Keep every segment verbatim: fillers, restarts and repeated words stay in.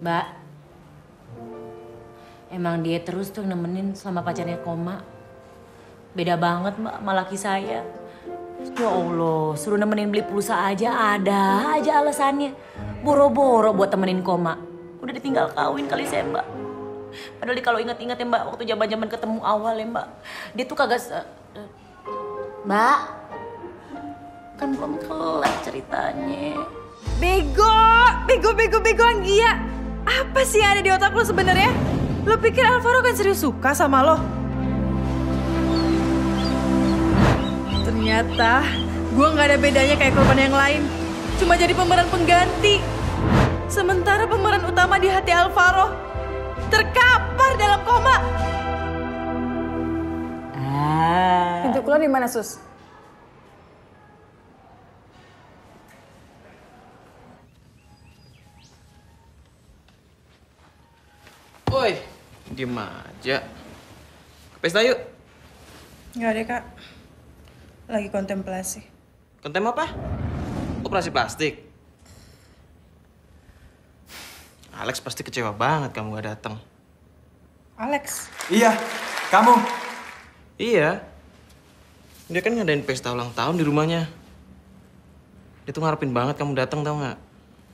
Mbak, emang dia terus tuh nemenin selama pacarnya koma. Beda banget mbak sama laki saya. Ya Allah, suruh nemenin beli pulsa aja ada aja alasannya. Boro-boro buat temenin koma. Udah ditinggal kawin kali saya mbak. Padahal kalau ingat-ingat ya mbak, waktu zaman-zaman ketemu awal ya mbak. Dia tuh kagak se... Mbak, kan belum kelar ceritanya. Bego, bego, bego, bego Anggia. Apa sih yang ada di otak lo sebenarnya? Lo pikir Alvaro kan serius suka sama lo? Ternyata gue gak ada bedanya kayak korban yang lain. Cuma jadi pemeran pengganti. Sementara pemeran utama di hati Alvaro terkapar dalam koma. Ah. Pintu keluar di mana, Sus? Woi, diem aja. Ke pesta yuk. Nggak deh, Kak. Lagi kontemplasi. Kontem apa? Operasi plastik. Alex pasti kecewa banget kamu gak datang. Alex? Iya, kamu. Iya. Dia kan ngadain pesta ulang tahun di rumahnya. Dia tuh ngarepin banget kamu datang, tau gak?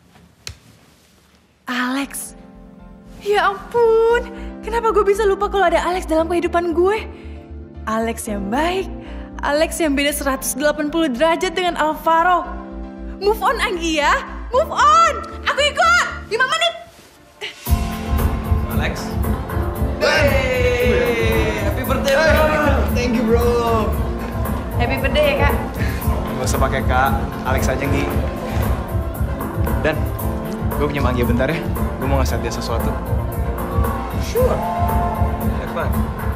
Alex? Ya ampun, kenapa gue bisa lupa kalau ada Alex dalam kehidupan gue? Alex yang baik, Alex yang beda seratus delapan puluh derajat dengan Alvaro. Move on Anggia, move on! Aku ikut, lima menit! Alex? Hey, happy birthday bro! Thank you bro. Happy birthday ya kak. Gak usah pakai kak, Alex aja Nggi. Dan, gue punya manggil bentar ya. Gue mau ngasih dia sesuatu. Sure. Have fun.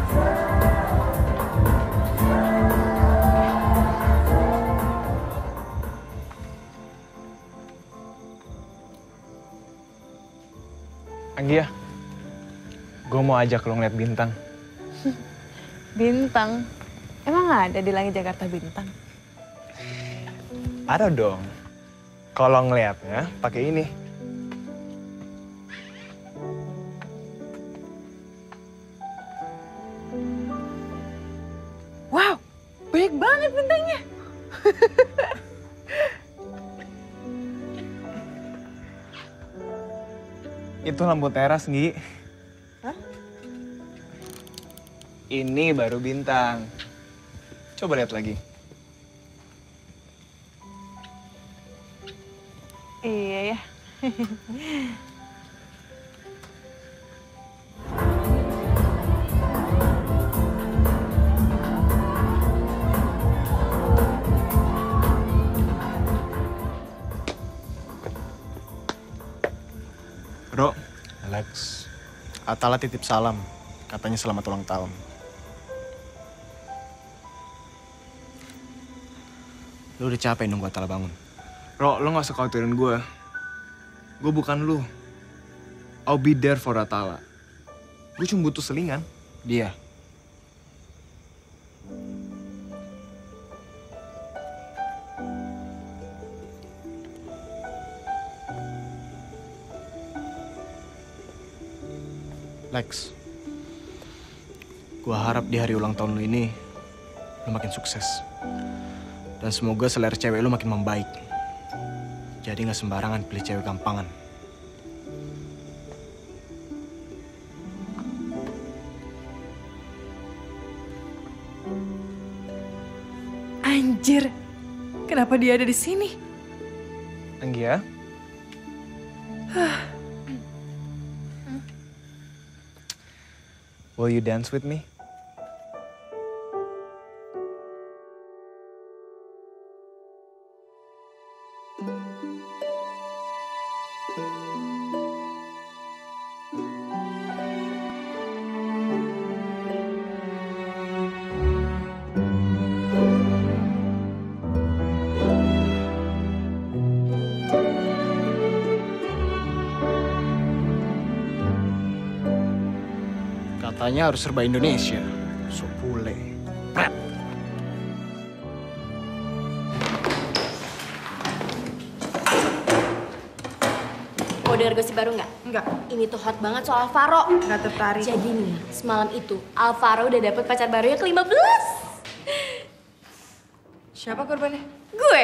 Anggia, gue mau ajak lo ngeliat bintang. Bintang? Emang ada di langit Jakarta bintang? Ada dong. Kalau ngeliatnya pakai ini. Wow, banyak banget bintangnya. Itu lampu teras, Nggi. Hah? Ini baru bintang. Coba lihat lagi. Iya ya. Bro, Alex, Atala titip salam. Katanya selamat ulang tahun. Lu udah capek nunggu Atala bangun. Bro, lo gak usah khawatirin gue. Gue bukan lu. I'll be there for Atala. Gue cuma butuh selingan. Dia. Lex, gue harap di hari ulang tahun lu ini, lu makin sukses. Dan semoga selera cewek lu makin membaik. Jadi gak sembarangan pilih cewek gampangan. Anjir, kenapa dia ada di sini? Anggia? Will you dance with me? Katanya harus serba Indonesia. So pule. Pret. Kok denger gosip baru nggak? Enggak. Ini tuh hot banget soal Alvaro. Nggak tertarik. Jadi nih, semalam itu Alvaro udah dapet pacar barunya ke lima belas. Siapa korbannya? Gue.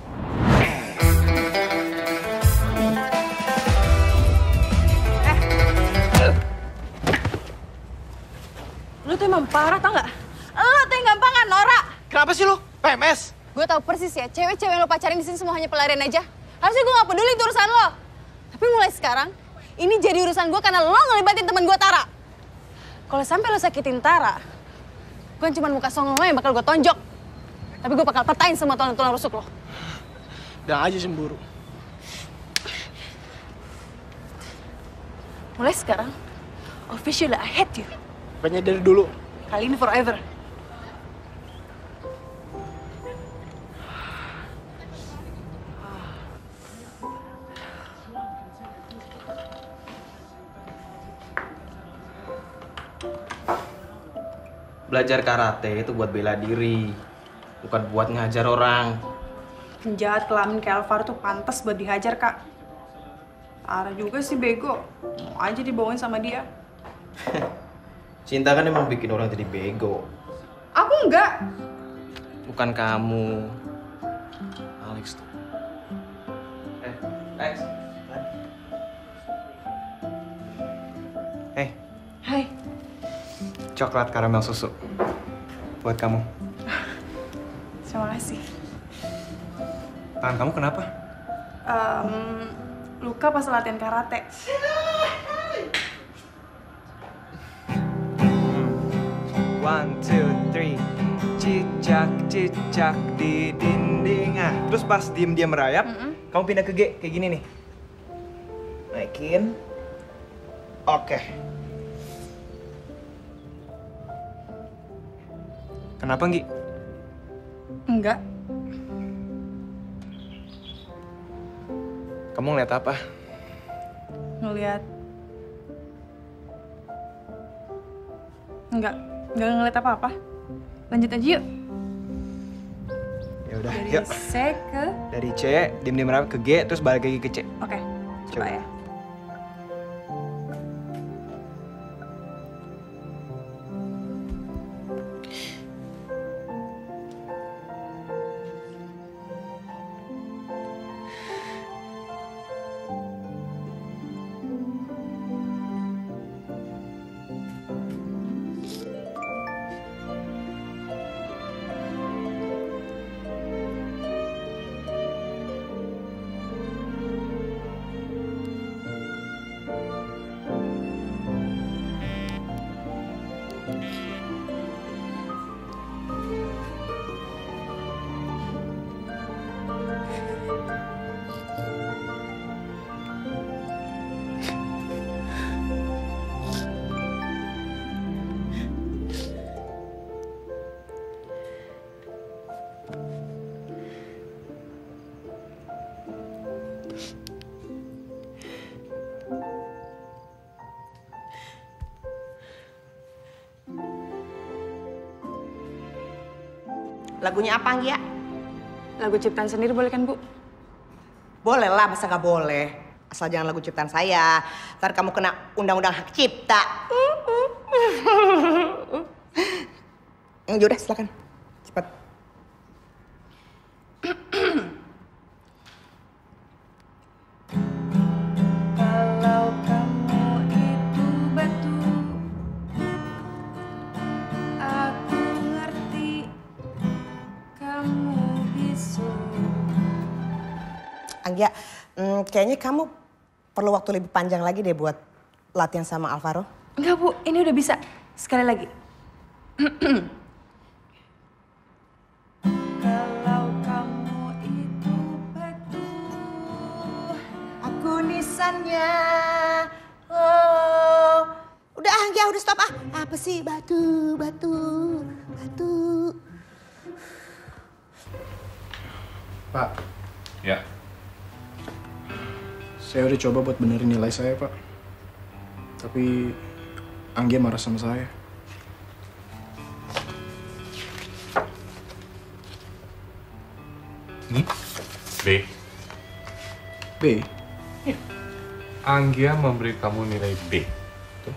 Lu tuh emang parah tau nggak? Lu tuh yang gampangan, Nora. Kenapa sih lu? P M S? Gue tahu persis ya, cewek-cewek yang lo pacarin di sini semua hanya pelarian aja. Harusnya gue gak peduli itu urusan lo. Tapi mulai sekarang, ini jadi urusan gue karena lo ngelibatin temen gue Tara. Kalau sampai lo sakitin Tara, bukan cuma muka songong lo yang bakal gue tonjok. Tapi gue bakal patahin semua tulang-tulang rusuk lo. Udah aja cemburu. Mulai sekarang, officially I hate you. Bukannya dari dulu. Kali ini forever. Belajar karate itu buat bela diri, bukan buat ngajar orang. Penjahat kelamin kayak Alvaro tuh pantas buat dihajar, Kak. Tara juga sih bego. Mau aja dibawain sama dia. Cinta kan emang bikin orang jadi bego. Aku enggak. Bukan kamu. Alex tuh. Eh, Alex. Hei, Hai. coklat karamel susu. Buat kamu. Terima kasih. Tangan kamu kenapa? Um, luka pas latihan karate. One, two, three. Cicak, cicak di dinding. Ah, terus pas diem-diem merayap, kamu pindah ke G, kayak gini nih. Naikin. Oke. Kenapa, Nggi? Enggak. Kamu ngeliat apa? Ngeliat. Enggak. Enggak ngeliat apa-apa. Lanjut aja yuk. Ya udah, Dari yuk. C ke... Dari C, diem-diem merayap ke G, terus balik lagi ke C. Oke. Coba Coba. ya. Lagunya apa, Anggia? Lagu ciptaan sendiri boleh kan, Bu? Boleh lah, masa nggak boleh? Asal jangan lagu ciptaan saya. Ntar kamu kena undang-undang hak cipta. Yaudah, silakan. Cepat. Kalau kamu itu batu, aku ngerti kamu bisu. Anggia, hmm, kayaknya kamu perlu waktu lebih panjang lagi deh buat latihan sama Alvaro. Enggak, Bu. Ini udah bisa. Sekali lagi. Kalau kamu itu batu, Aku nisannya. Oh. Udah, Anggia, udah stop ah. Apa sih batu, batu, batu. Pak, Ya, saya udah coba buat benerin nilai saya, Pak. Tapi Anggia marah sama saya. ini B. B, Anggia memberi kamu nilai B. Tuh.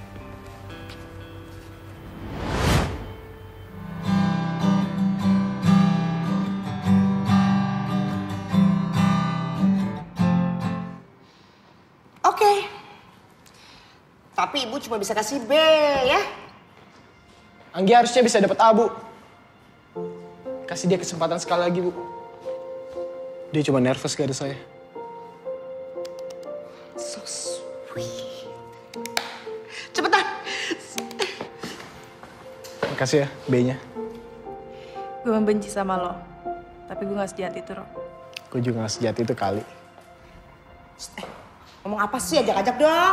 Oke. Tapi ibu cuma bisa kasih B ya. Anggi harusnya bisa dapat A, Bu. Kasih dia kesempatan sekali lagi, Bu. Dia cuma nervous gak ada saya. So sweet. Cepetan. Makasih ya, B-nya. Gue membenci sama lo. Tapi gue gak sejahat itu, Ro. Gue juga gak sejahat itu kali. Eh, ngomong apa sih? Ajak-ajak dong.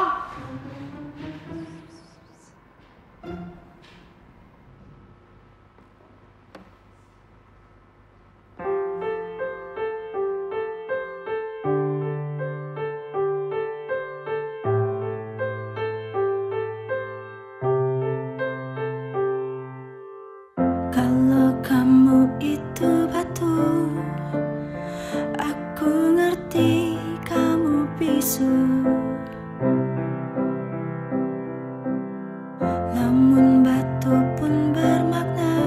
Kalau kamu itu batu, aku ngerti kamu bisu. Namun batu pun bermakna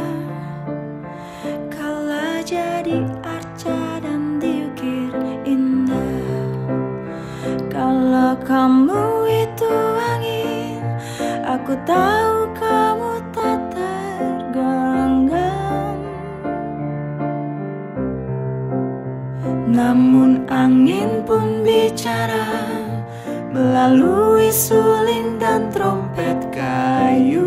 kala jadi arca dan diukir indah. Kalau kamu itu angin, aku tahu kamu tak tergenggam. Namun angin pun bicara melalui suling dan trompet kayu.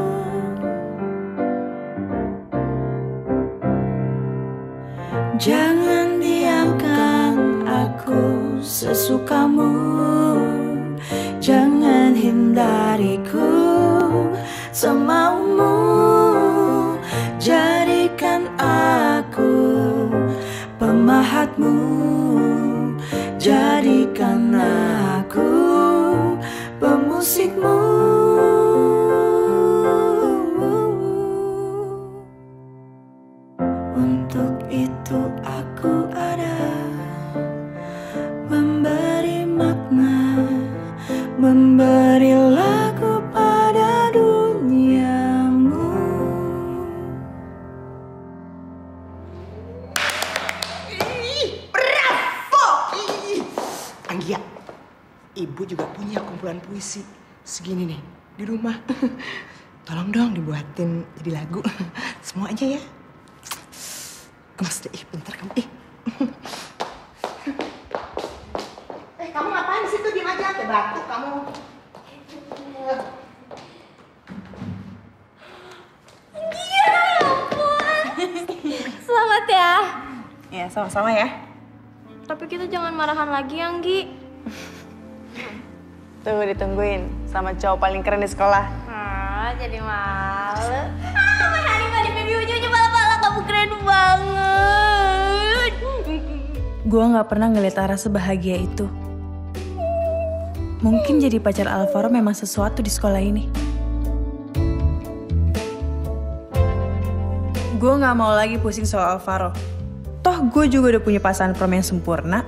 Jangan diamkan aku sesukamu, jangan hindariku semaumu. Jadikan aku pemahatmu, jadikan aku pemusikmu. Untuk itu aku ada, memberi makna, memberi lagu pada duniamu. Bravo! Anggia, ibu juga punya kumpulan puisi segini nih di rumah. Tolong dong dibuatin jadi lagu. Semua aja ya. Gemes deh, ih bentar kamu. Ih. Eh kamu ngapain di situ? Diam aja, kayak batu kamu. Iya, ampun. Selamat ya. Ya, sama-sama ya. Tapi kita jangan marahan lagi, Anggi. Tunggu ditungguin sama cowok paling keren di sekolah. Ah, jadi malu. Ah, my honey, my baby, ujung-ujung malah-malah kamu keren banget. Gue gak pernah ngeliat Tara sebahagia itu. Mungkin jadi pacar Alvaro memang sesuatu di sekolah ini. Gue gak mau lagi pusing soal Alvaro. Toh gue juga udah punya pasangan prom yang sempurna.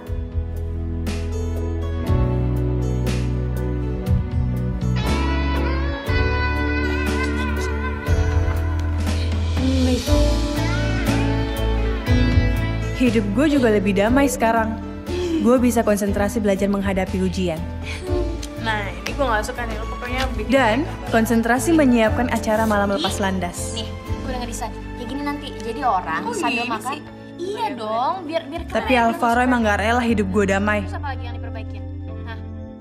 Hidup gue juga lebih damai sekarang. Gue bisa konsentrasi belajar menghadapi ujian. Nah, ini gue gak suka nih, lo pokoknya bikin. Dan konsentrasi menyiapkan acara malam lepas landas. Nih, gue udah ngedesain. Kayak gini nanti, jadi orang Oh, sambil gini makan. sih? Iya dong, biar biar keren. Tapi Alvaro emang gak rela hidup gue damai. Terus apa lagi yang diperbaikin? Hah?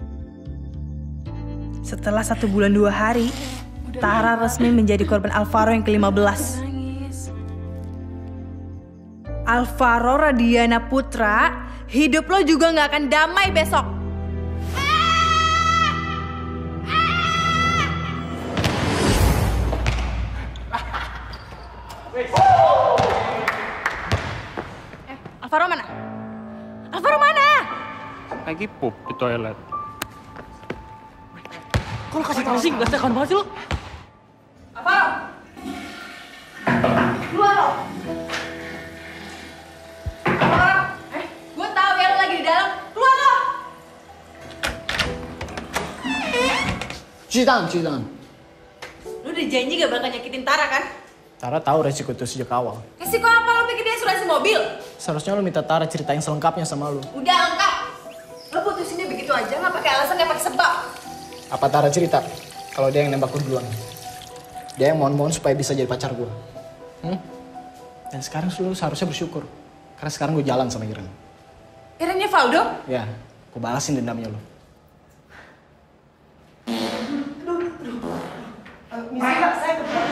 Setelah satu bulan dua hari, Tara resmi menjadi korban Alvaro yang kelima belas. Alvaro Radiana Putra, hidup lo juga gak akan damai besok. Eh, Alvaro mana? Alvaro mana? Lagi pup di toilet. Kok lo kasih tau sih? Gak sekan banget sih lo. Alvaro! Keluar lo! Alvaro! Eh, gue tahu ya lo lagi di dalam. Keluar lo! tangan, cuci tangan. Lu udah janji gak bakal nyakitin Tara kan? Tara tahu resiko itu sejak awal. Resiko apa? Lo pikir dia asuransi mobil? Seharusnya lu minta Tara ceritain selengkapnya sama lu. Udah lengkap. Lo putusinnya begitu aja, gak pakai alasan, gak pakai sebab. Apa Tara cerita kalau dia yang nembak lu duluan? Dia yang mohon-mohon supaya bisa jadi pacar gue. Hmm? Dan sekarang lu seharusnya bersyukur. Karena sekarang gue jalan sama Iren. Irennya Valdo? Ya, gue balasin dendamnya lu. Misalnya saya kebetulan.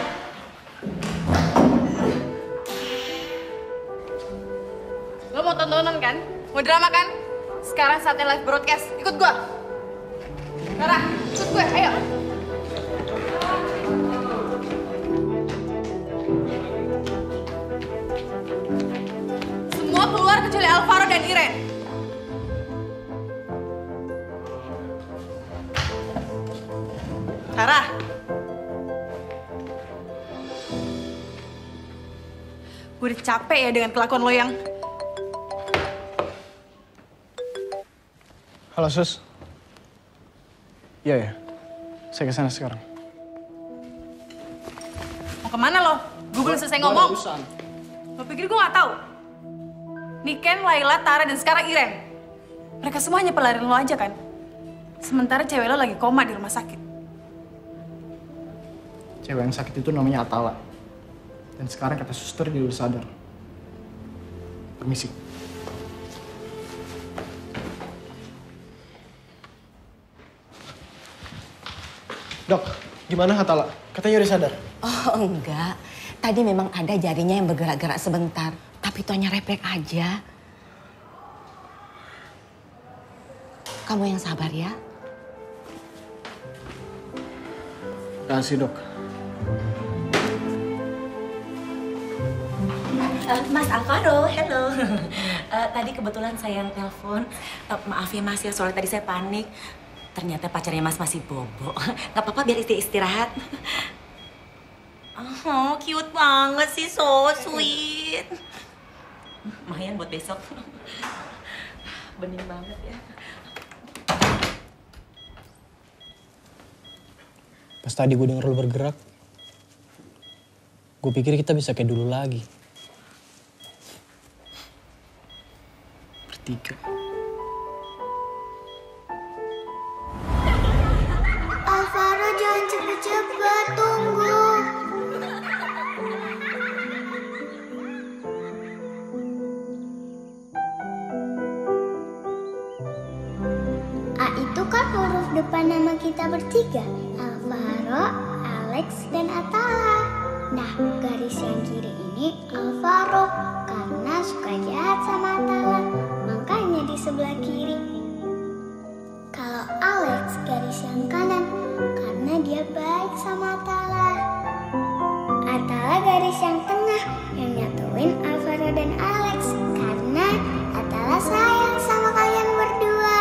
Lo mau tontonan kan? Mau drama kan? Sekarang saatnya live broadcast. Ikut gua. Tara, ikut gue. Ayo. Semua keluar kecuali Alvaro dan Iren. Tara. Gue udah capek ya dengan kelakuan lo yang... Halo, Sus. Iya ya, saya kesana sekarang. Mau kemana lo? Gue belum selesai ngomong. Lo pikir gue gak tahu? Niken, Laila, Tara, dan sekarang Iren. Mereka semuanya pelarian lo aja kan? Sementara cewek lo lagi koma di rumah sakit. Cewek yang sakit itu namanya Atala. Dan sekarang kata suster dia udah sadar. Permisi. Dok, gimana Atala? Katanya udah sadar. Oh enggak, tadi memang ada jarinya yang bergerak-gerak sebentar. Tapi itu hanya refleks aja. Kamu yang sabar ya. Kasih dok. Uh, Mas Alvaro, hello. Uh, tadi kebetulan saya yang telepon. Uh, maaf ya Mas ya, soalnya tadi saya panik. Ternyata pacarnya Mas masih bobo. Gak apa-apa biar istri istirahat. Oh, cute banget sih, so sweet. Lumayan buat besok. Bening banget ya. Pas tadi gue denger lu bergerak, gue pikir kita bisa kayak dulu lagi. Bertiga. Alvaro jangan cepet-cepet, tunggu. A itu kan huruf depan nama kita bertiga. Alvaro, Alex, dan Atala. Nah, garis yang kiri ini Alvaro karena suka jahat sama Atala. Makanya di sebelah kiri. Kalau Alex garis yang kanan karena dia baik sama Atala. Atala garis yang tengah yang nyatuin Alvaro dan Alex karena Atala sayang sama kalian berdua.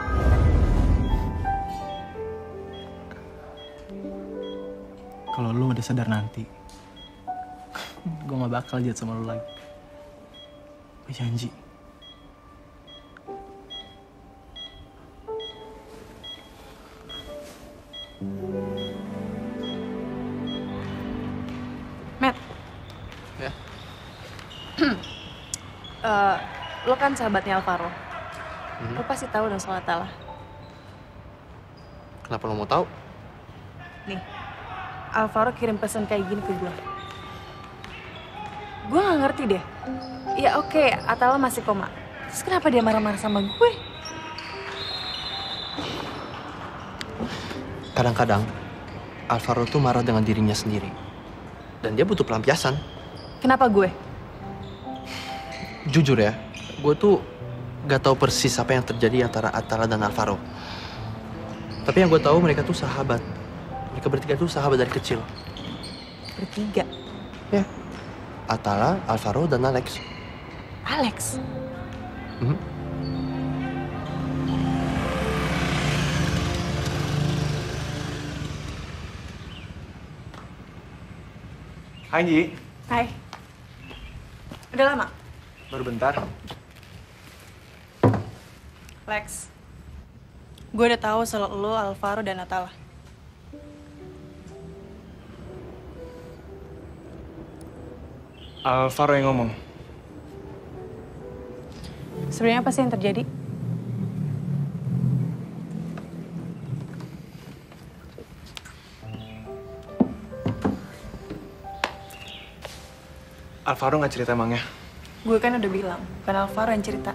Kalau lu udah sadar nanti, gue gak bakal jahat sama lu lagi. Gue janji. Matt. Ya. uh, lo kan sahabatnya Alvaro. Hmm. Lo pasti tahu dong soal Atala. Kenapa lo mau tahu? Nih, Alvaro kirim pesan kayak gini ke gue. Gue gak ngerti deh. Ya oke, okay, Atala masih koma. Terus kenapa dia marah-marah sama gue? Kadang-kadang Alvaro tuh marah dengan dirinya sendiri. Dan dia butuh pelampiasan. Kenapa gue? Jujur ya, gue tuh gak tahu persis apa yang terjadi antara Atala dan Alvaro. Tapi yang gue tahu mereka tuh sahabat. Mereka bertiga tuh sahabat dari kecil. Bertiga? Ya. Atala, Alvaro, dan Alex. Alex? Hmm? Hai, Ji. Hai. Udah lama? Baru bentar. Lex. Gue udah tahu soal lo, Alvaro, dan Atala. Alvaro yang ngomong. Sebenarnya apa sih yang terjadi? Alvaro nggak cerita emangnya? Gue kan udah bilang, bukan Alvaro yang cerita.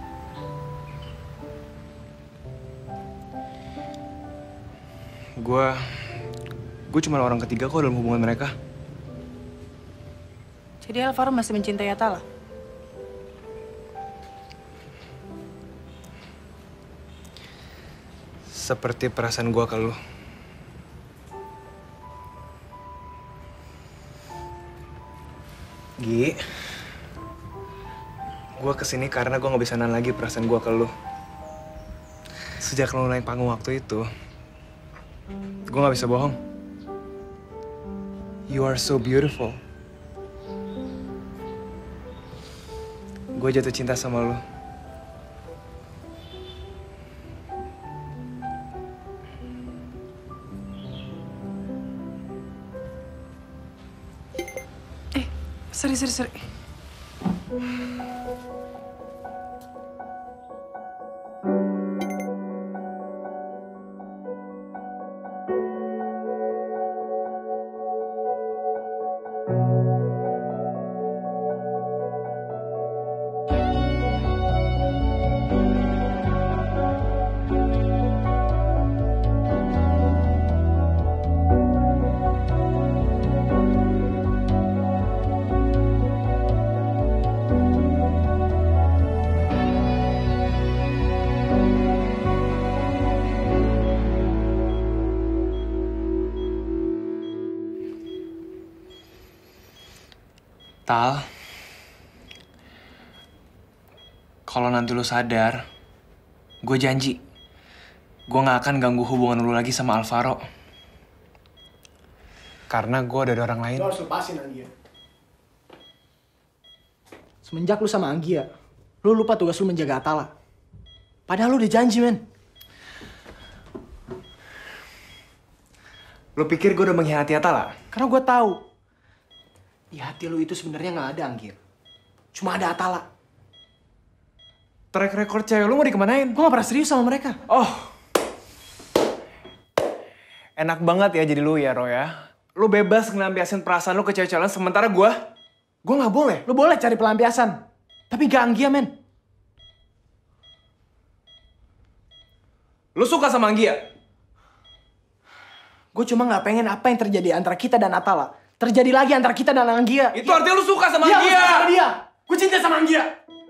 Gue, gue cuma orang ketiga kok dalam hubungan mereka. Jadi Alvaro masih mencintai Atala? Seperti perasaan gue ke lu. Gi, gue kesini karena gue gak bisa nahan lagi perasaan gue ke lu. Sejak lu naik panggung waktu itu, gue gak bisa bohong. You are so beautiful. Gue jatuh cinta sama lu. Sorry, sorry, sorry. Tal, kalau nanti lu sadar, gue janji, gue gak akan ganggu hubungan lu lagi sama Alvaro. Karena gue udah ada orang lain. Lu harus lepasin Anggia. Semenjak lu sama Anggia, lu lupa tugas lu menjaga Atala. Padahal lu udah janji, men. Lu pikir gue udah mengkhianati Atala? Karena gue tahu. Di hati lu itu sebenarnya nggak ada Anggir. Cuma ada Atala. Track record cewek lu mau dikemanain? Gue gak pernah serius sama mereka. Oh. Enak banget ya jadi lu ya, Roy ya. Lu bebas ngelampiasin perasaan lu ke cewek-cewek lain, sementara gue, gue gak boleh. Lu boleh cari pelampiasan. Tapi gak Anggia, men. Lu suka sama Anggia? Gue cuma gak pengen apa yang terjadi antara kita dan Atala terjadi lagi antara kita dan Anggia. Itu artinya lu suka sama ya, Anggia. Iya, gue suka sama dia. Gue cinta sama Anggia.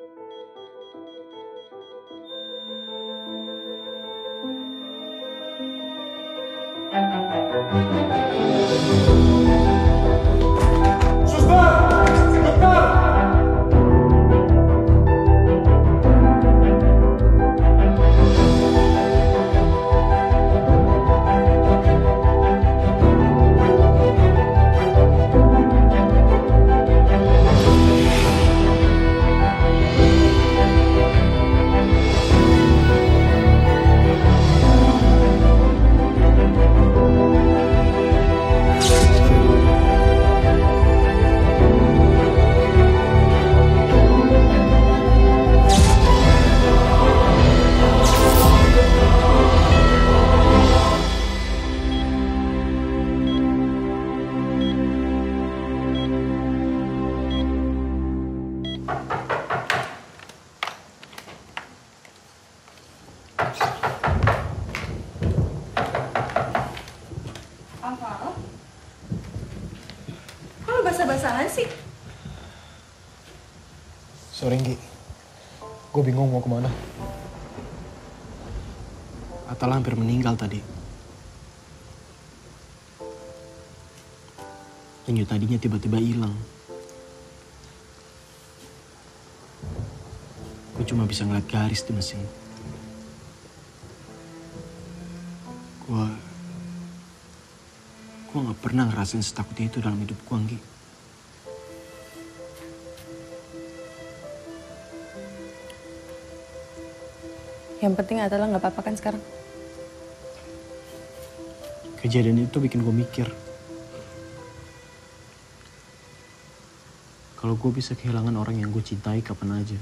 Basah-basahan sih. Sorry, Nggi. Gue bingung mau kemana. Atala hampir meninggal tadi. Penyu tadinya tiba-tiba hilang. Gue cuma bisa ngeliat garis di mesin. Gue... Gue gak pernah ngerasain setakutnya itu dalam hidup gue, Nggi. Yang penting Atala nggak apa-apa kan sekarang? Kejadian itu bikin gue mikir. kalau gue bisa kehilangan orang yang gue cintai kapan aja.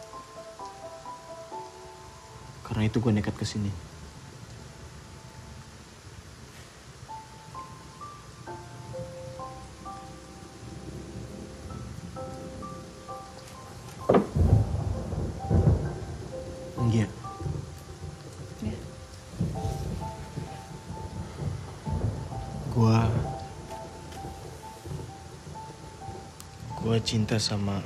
Karena itu gue nekat kesini. Anggia. Ya. Gua... Gua cinta sama...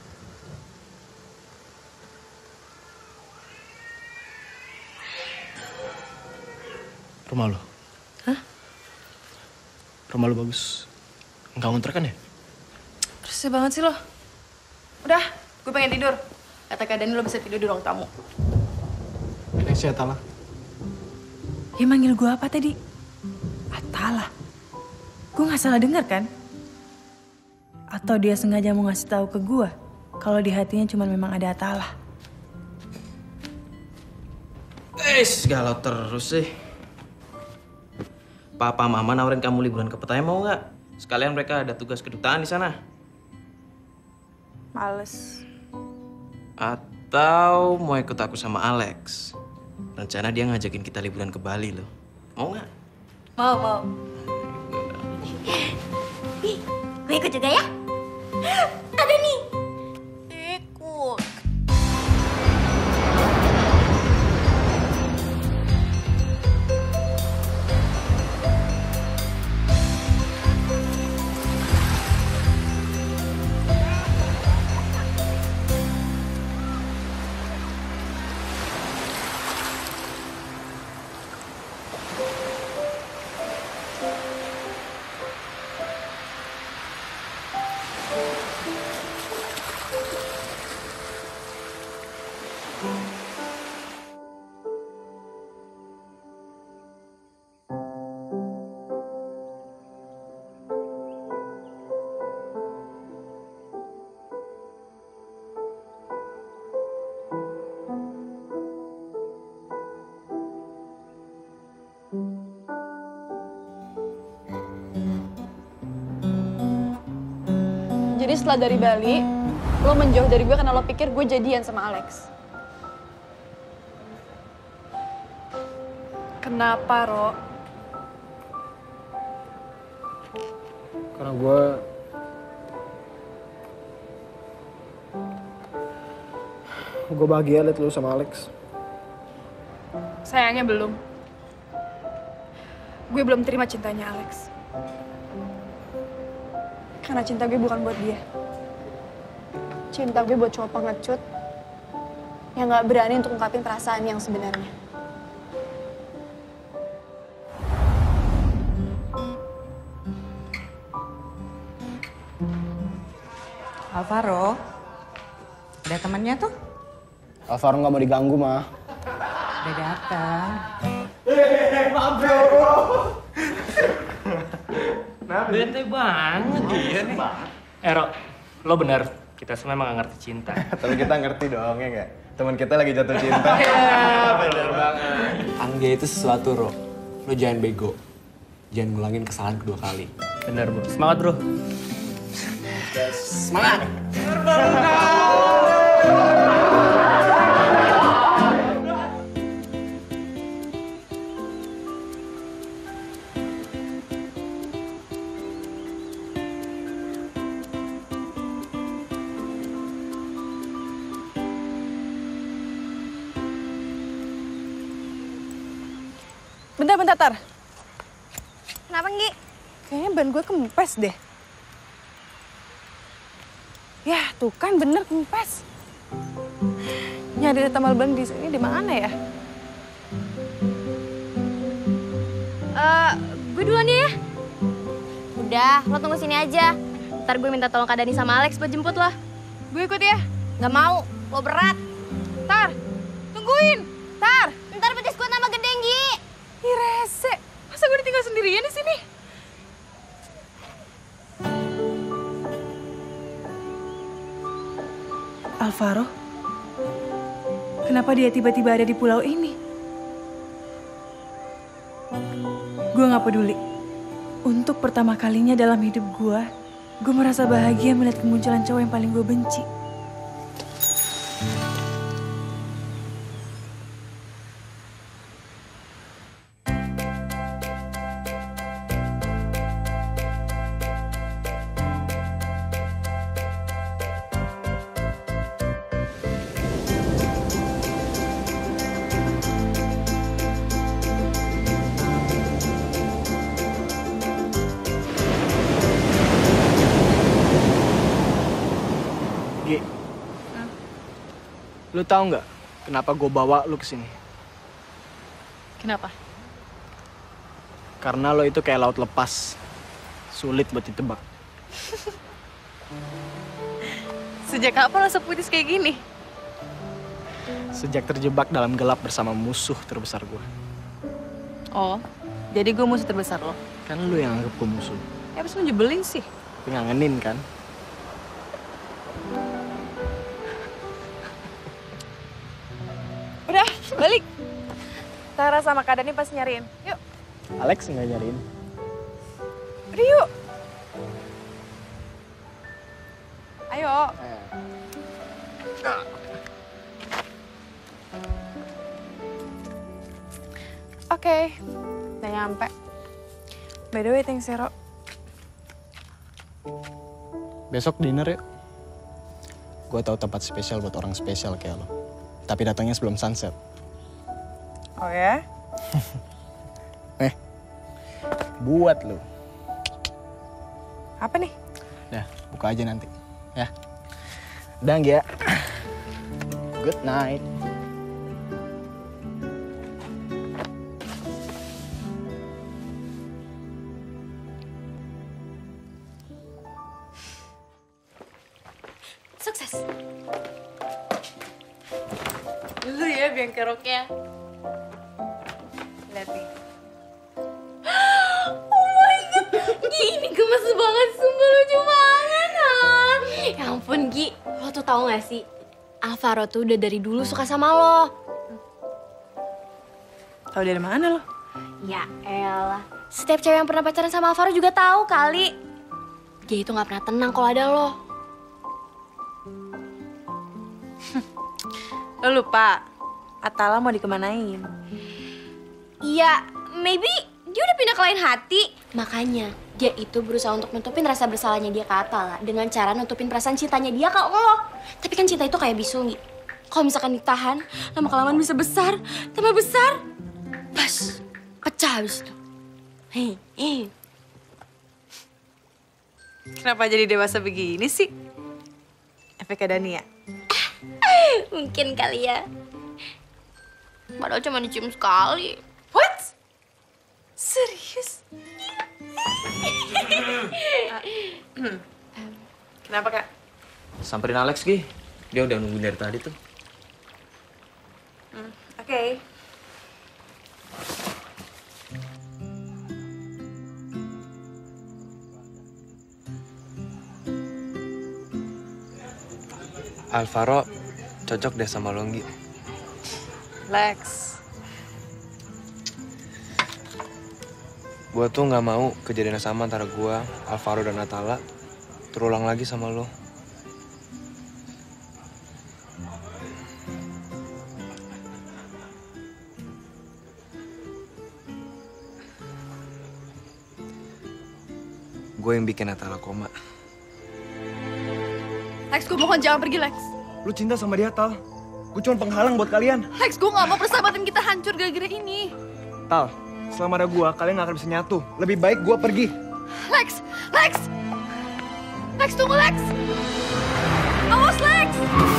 rumah lo. Hah? Rumah lo bagus. Enggak ngontrak kan ya? Bersih banget sih lo. Udah, gue pengen tidur. Kata Kak Dani lo bisa tidur di ruang tamu. Next ya, Atala. Ya manggil gue apa tadi? Atala. Gue gak salah dengar kan? Atau dia sengaja mau ngasih tahu ke gue kalau di hatinya cuma memang ada Atala. Eh, galau terus sih. Papa Mama nawarin kamu liburan ke Pattaya mau nggak? Sekalian mereka ada tugas kedutaan di sana. Males. Atau mau ikut aku sama Alex? Rencana dia ngajakin kita liburan ke Bali loh. Mau nggak? Mau, mau. Ih, gue ikut juga ya? Ada nih. Ikut. Jadi setelah dari Bali, lo menjauh dari gue karena lo pikir gue jadian sama Alex. Kenapa, Ro? Karena gue... Gue bahagia liat lu sama Alex. Sayangnya belum. Gue belum terima cintanya Alex. Karena cinta gue bukan buat dia. Cinta gue buat cowok pengecut yang gak berani untuk ungkapin perasaan yang sebenarnya. Alvaro, ada temannya tuh? Alvaro nggak mau diganggu, mah. Udah datang. Maaf bro. Bete banget dia nih. Ero, lo bener. Kita semua emang gak ngerti cinta. Tapi kita ngerti dong, ya nggak? Teman kita lagi jatuh cinta. Iya, bener banget. Anggia itu sesuatu, Ro. Lo jangan bego. Jangan ngulangin kesalahan kedua kali. Bener, bro. Semangat, bro. Semangat! Bentar, bentar, Tar. Kenapa, Nggi? Kayaknya ban gue kempes deh. Ya, tuh kan bener kempes. Nyari tambal ban di sini di mana ya? Eh, gue duluan ya. Udah, lo tunggu sini aja. Ntar gue minta tolong Kak Dani sama Alex buat jemput lo. Gue ikut ya. Gak mau, lo berat. Tar, tungguin. Tar. Ntar betis gue tambah gede, Nggi. Ih, rese. Masa gue ditinggal sendirian di sini? Alvaro, kenapa dia tiba-tiba ada di pulau ini? Gue gak peduli. Untuk pertama kalinya dalam hidup gue, Gue merasa bahagia melihat kemunculan cowok yang paling gue benci. Gi, lu tahu nggak kenapa gue bawa lu kesini? Kenapa? Karena lo itu kayak laut lepas, sulit buat ditebak. Sejak kapan lo seputis kayak gini? Sejak terjebak dalam gelap bersama musuh terbesar gue. Oh, jadi gue musuh terbesar lo? Kan lu yang anggap gue musuh. Ya abis lu nyebelin sih. Tapi ngangenin kan? Udah, balik. Tara sama Kak Dani pasti nyariin. Yuk. Alex nggak nyariin. Udah yuk. Ayo. Oke, udah nyampe. By the way, thanks ya, Ro. Besok dinner yuk. Gue tahu tempat spesial buat orang spesial kayak lo. Tapi datangnya sebelum sunset. Oh ya? Eh, buat lo. Apa nih? Dah, buka aja nanti. Ya. Udah, ya. Good night. Sukses. Dulu ya biang keroknya. Lihat nih. Oh my god, Gi ini gemes banget, sungguh lucu banget. Ah. Ya ampun Gi, lo tuh tahu gak sih? Alvaro tuh udah dari dulu suka sama lo. Tahu dari mana lo? Ya elah, setiap cewek yang pernah pacaran sama Alvaro juga tahu kali. Dia itu gak pernah tenang kalau ada lo. Lo lupa, Atala mau dikemanain? Iya, maybe dia udah pindah ke lain hati. Makanya dia itu berusaha untuk nutupin rasa bersalahnya dia ke Atala dengan cara nutupin perasaan cintanya dia ke lo. Tapi kan cinta itu kayak bisul, Gi. Kalau misalkan ditahan, lama-kelamaan bisa besar, tambah besar. Pas, pecah habis itu. Hei, hei. Kenapa jadi dewasa begini sih? Efeknya Dani ya? Mungkin kali ya. Padahal cuma dicium sekali. What? Serius? uh, Kenapa, Kak? Samperin Alex, Gi. Dia udah nungguin dari tadi tuh. Hmm, Oke. Okay. Alvaro cocok deh sama lo, Gi. Lex. Gua tuh nggak mau kejadian yang sama antara gua, Alvaro dan Atala terulang lagi sama lo. Gue yang bikin Atala koma. Lex, gue mohon jangan pergi, Lex. Lu cinta sama dia, Tal. Gue cuma penghalang buat kalian. Lex, gue gak mau persahabatan kita hancur gara-gara ini. Tal, selama ada gua, kalian gak akan bisa nyatu. Lebih baik gua pergi. Lex, Lex! Lex, tunggu, Lex! Awas, Lex!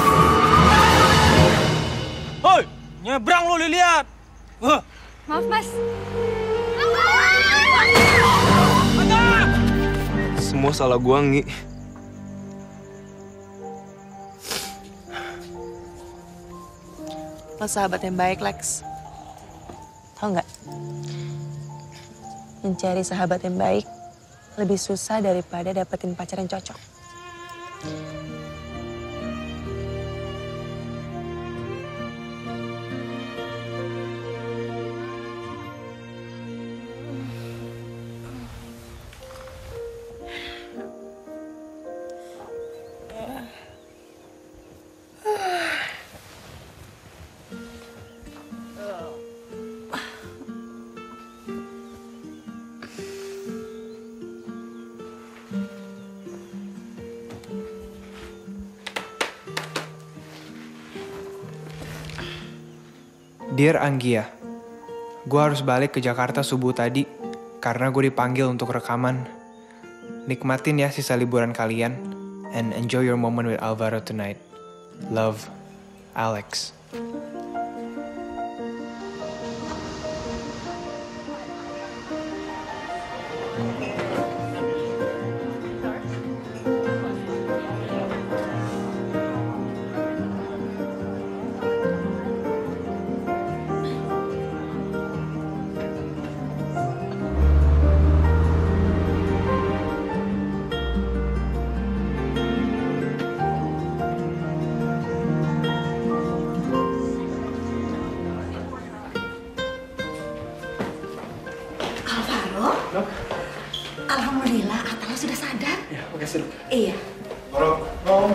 Hoi, nyebrang lu, lihat. Wah. Maaf, Mas. Semua salah gua, Ngi. Lo sahabat yang baik, Lex. Tahu nggak? Mencari sahabat yang baik lebih susah daripada dapetin pacar yang cocok. Dear Anggia, gue harus balik ke Jakarta subuh tadi karena gue dipanggil untuk rekaman. Nikmatin ya sisa liburan kalian and enjoy your moment with Alvaro tonight. Love, Alex. Alvaro? Dok? Alhamdulillah, Atala sudah sadar. Ya, makasih dok. Iya. Om, om.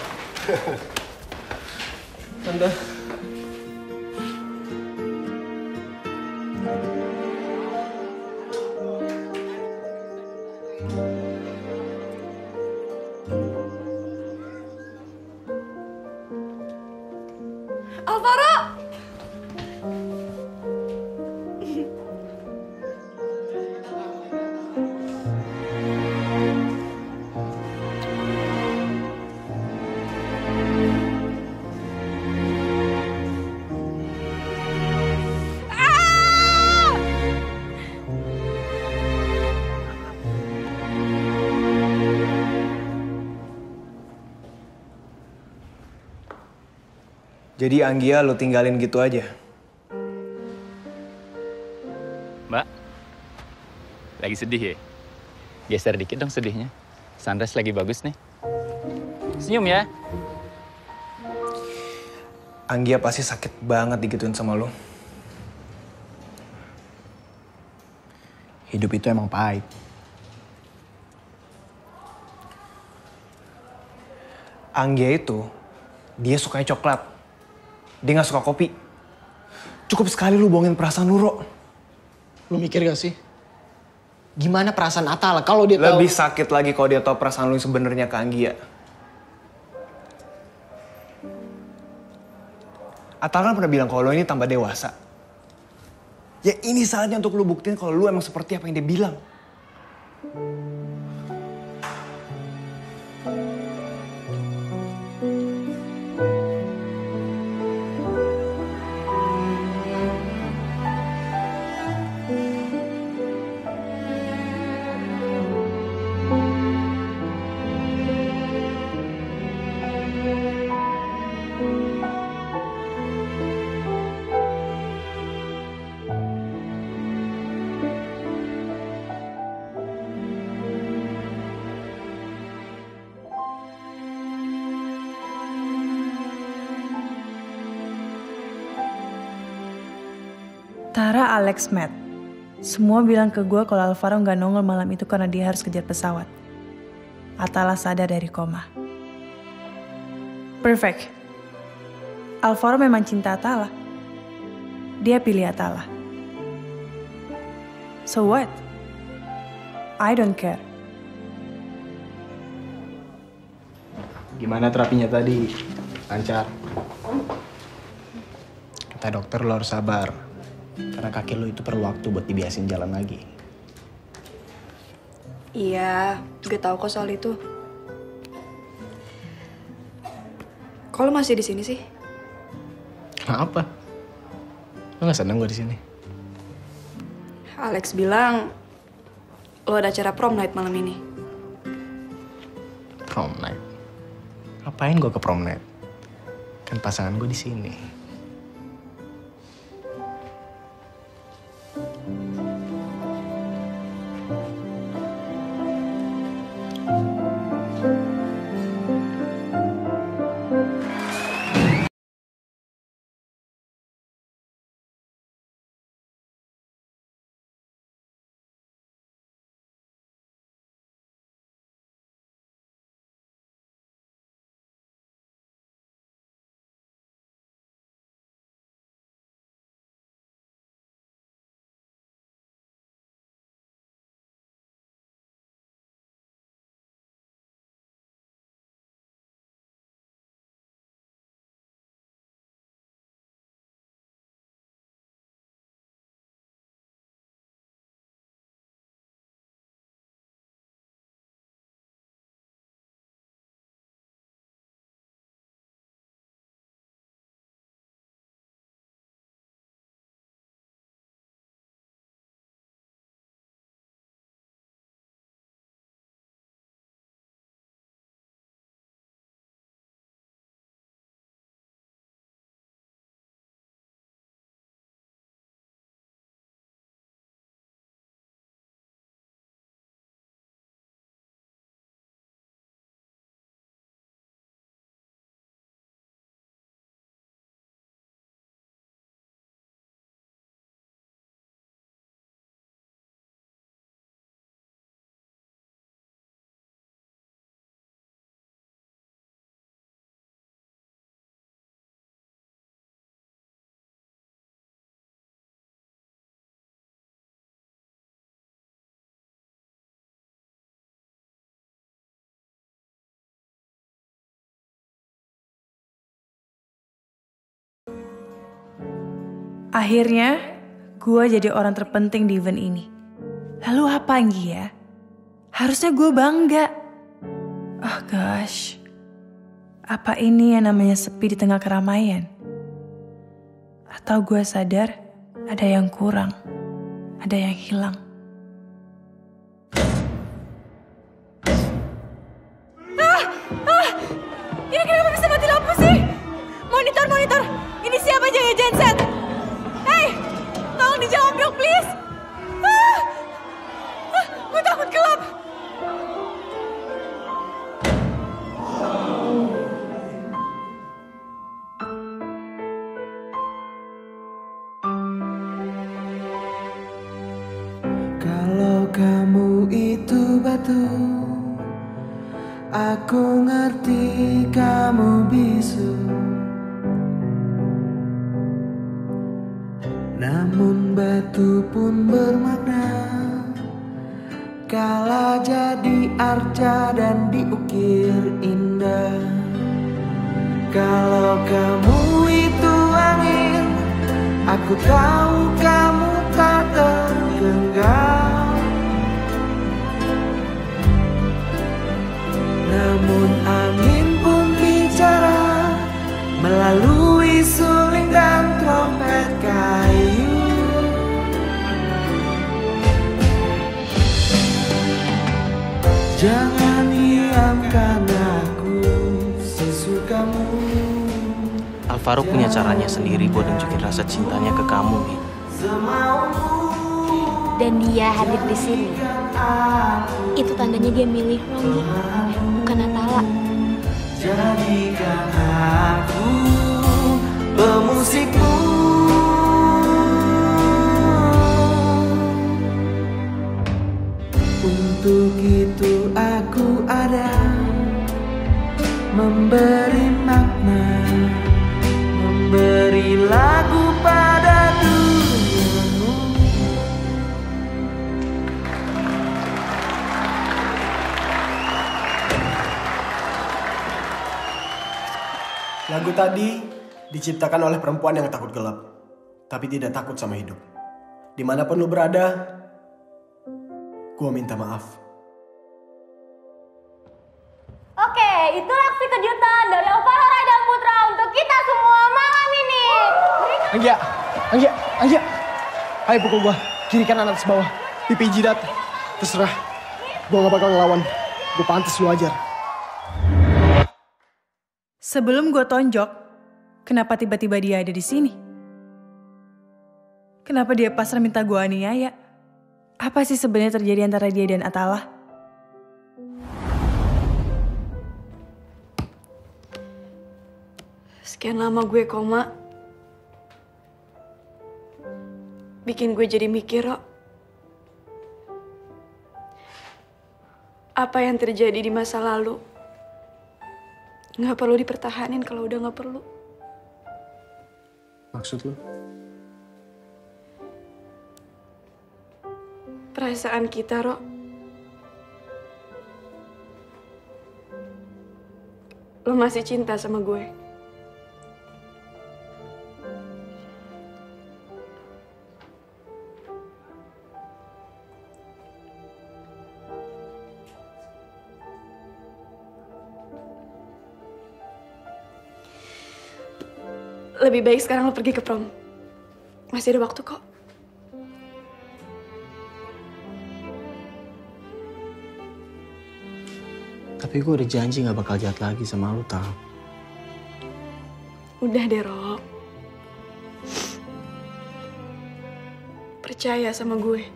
Tante. Alvaro! Jadi Anggia lo tinggalin gitu aja? Mbak, lagi sedih ya? Geser dikit dong sedihnya. Sunrise lagi bagus nih. Senyum ya. Anggia pasti sakit banget digituin sama lo. Hidup itu emang pahit. Anggia itu, dia sukanya coklat. Dia gak suka kopi. Cukup sekali lu bohongin perasaan lu, Ro. Lu mikir gak sih? Gimana perasaan Atala kalau dia tahu? Lebih sakit lagi kalau dia tahu perasaan lu yang sebenarnya ke Anggia. Atala kan pernah bilang kalau lu ini tambah dewasa. Ya ini saatnya untuk lu buktiin kalau lu emang seperti apa yang dia bilang. Tara, Alex, Matt. Semua bilang ke gue kalau Alvaro nggak nongol malam itu karena dia harus kejar pesawat. Atala sadar dari koma. Perfect. Alvaro memang cinta Atala. Dia pilih Atala. So what? I don't care. Gimana terapinya tadi? Lancar. Kata dokter lo harus sabar. Karena kaki lo itu perlu waktu buat dibiasin jalan lagi. Iya, gue tahu kok soal itu. Kok lo masih di sini sih? Kenapa? Lo gak seneng gue di sini? Alex bilang lo ada acara prom night malam ini. Prom night? Ngapain gue ke prom night? Kan pasangan gue di sini. Akhirnya, gue jadi orang terpenting di event ini. Lalu apa Anggia? Harusnya gue bangga. Oh gosh, apa ini yang namanya sepi di tengah keramaian? Atau gue sadar ada yang kurang, ada yang hilang. Ah, ah, ini kenapa bisa mati lampu sih? Monitor, monitor, ini siapa jaga genset? Hei, tolong dijawab dong please. Ah, ah, gue takut gelap. Kalau kamu itu batu, aku ngerti kamu bisu. Namun batu pun bermakna kala jadi arca dan diukir indah. Kalau kamu itu angin, aku tahu kamu tak tergenggam. Namun angin pun bicara melalui suling dan trompet kayu. Jangan diamkan aku sesukamu. Alvaro punya caranya sendiri buat nunjukin rasa cintanya ke kamu, Mi. Dan dia hadir di sini. Itu tandanya dia milih Romi, bukan Atala. Jadikan aku pemusikmu. Untuk itu aku ada, memberi makna, memberi lagu pada duniamu. Lagu tadi diciptakan oleh perempuan yang takut gelap, tapi tidak takut sama hidup. Dimanapun lu berada, gua minta maaf. Oke, itulah aksi kejutan dari Alvaro Raidal Putra untuk kita semua malam ini. Anggia, Anggia, Anggia. Ayo pukul gua, kiri kanan atas bawah, pipi jidat. Terserah, gua gak bakal ngelawan. Gua pantas lu ajar. Sebelum gue tonjok, kenapa tiba-tiba dia ada di sini? Kenapa dia pasrah minta gue aniaya? Apa sih sebenarnya terjadi antara dia dan Atala? Sekian lama gue koma, bikin gue jadi mikir, Rok. Apa yang terjadi di masa lalu nggak perlu dipertahanin kalau udah nggak perlu. Maksud lu? Perasaan kita, Rok. Lo masih cinta sama gue. Lebih baik sekarang lo pergi ke prom. Masih ada waktu kok. Tapi gue udah janji gak bakal jahat lagi sama lu, tau. Udah deh, Rok. Percaya sama gue.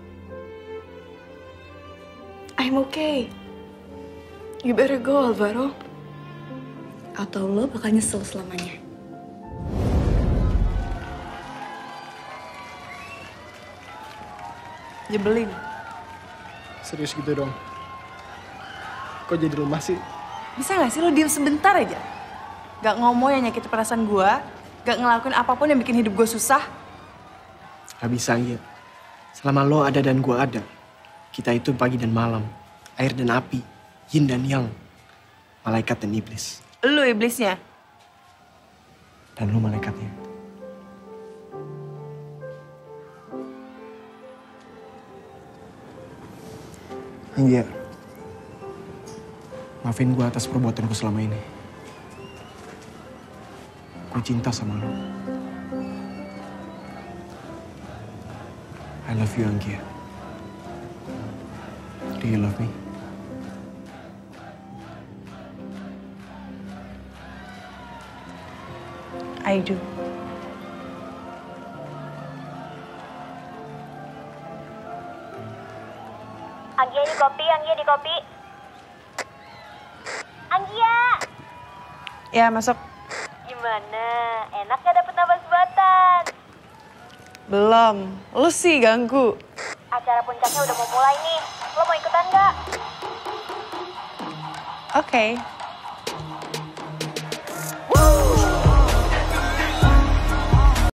I'm okay. You better go, Alvaro. Atau lo bakal nyesel selamanya. Nyebelin. Serius gitu dong? Kok jadi lemah sih? Bisa gak sih lo diem sebentar aja? Gak ngomong yang nyakitin perasaan gue, gak ngelakuin apapun yang bikin hidup gue susah. Gak bisa, Anggia. Selama lo ada dan gue ada, kita itu pagi dan malam, air dan api, yin dan yang, malaikat dan iblis. Lo iblisnya? Dan lo malaikatnya. Iya. Maafin gue atas perbuatanku selama ini. Gue cinta sama lo. I love you, Anggia. Do you love me? I do. Anggia di kopi, Anggia di kopi. Anggia! Ya, masuk. Gimana? Enak gak dapet nafas buatan? Belum. Lu sih ganggu. Acara puncaknya udah mau mulai nih. Lo mau ikutan gak? Oke.